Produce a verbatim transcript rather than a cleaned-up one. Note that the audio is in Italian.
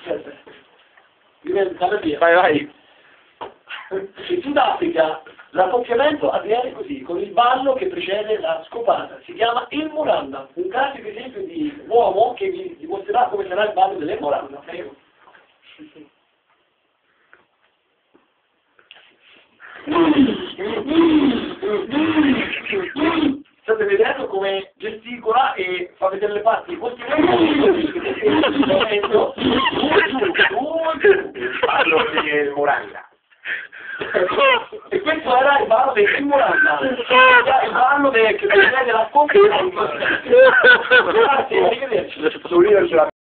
Diventa via. Vai, vai. In Sudafrica l'accoppiamento avviene così, con il ballo che precede la scopata. Si chiama il Muranda, un classico esempio di uomo che vi dimostrerà come sarà il ballo delle Muranda. Prego. State vedendo come gesticola e fa vedere le parti di questo momento. Parlo di Moranda. E questo era il ballo del Muranda, il ballo che prevede la scoppiata. Grazie, arrivederci.